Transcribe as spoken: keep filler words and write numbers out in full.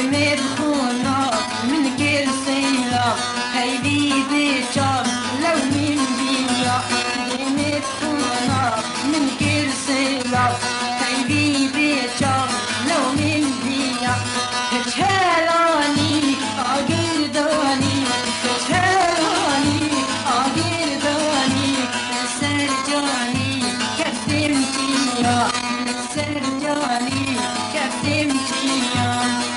دمر خونا من غير صلة هيدي بشر لو من بيا دمر خونا من غير صلة هيدي بشر لو من بيا تشهلاني أقرداني تشهلاني أقرداني سرجاني كفمتي يا سرجاني كفمتي يا